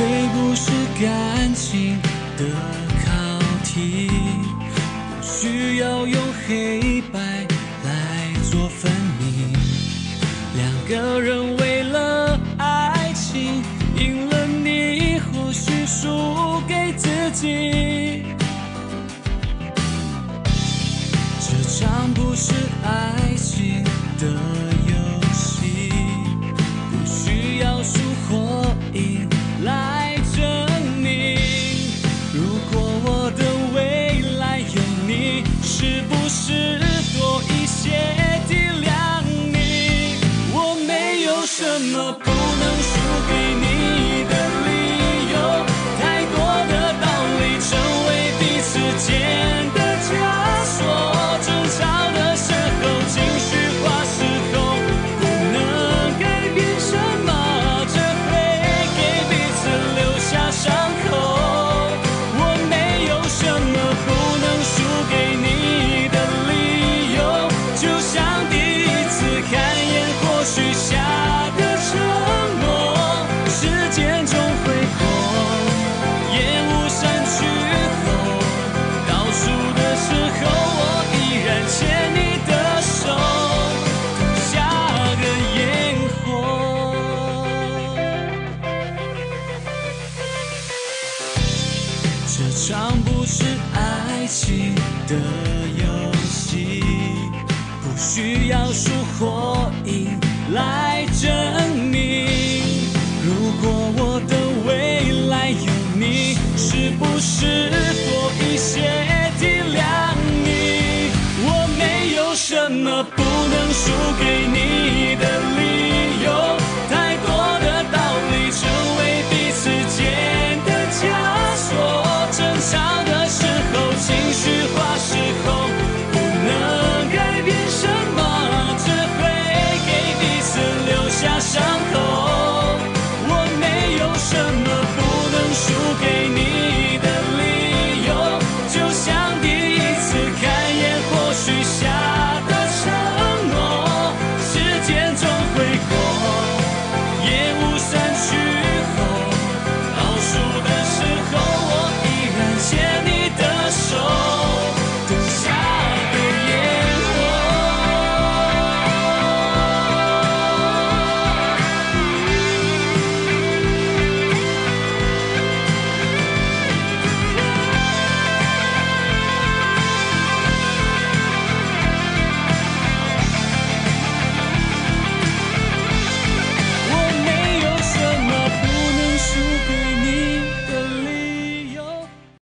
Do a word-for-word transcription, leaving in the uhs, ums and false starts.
会不是感情的考题，不需要用黑白来做分明。两个人为了爱情，赢了你，或许输给自己。这场不是爱情的游戏，不需要输或赢来证明。如果我的未来有你，是不是多一些体谅你？我没有什么不能输给你的理由，太多的道理成为彼此间的枷锁。争吵的时候，情绪化时候，不能改变什么，只会给彼此留下伤口。我没有什么不能输给你的理由，就像第一次看烟或许下的承诺，时间总会过，烟雾散去后，倒数的时候，我依然牵你的手，等下个烟火。这场不是爱情的游戏，不需要输或赢来争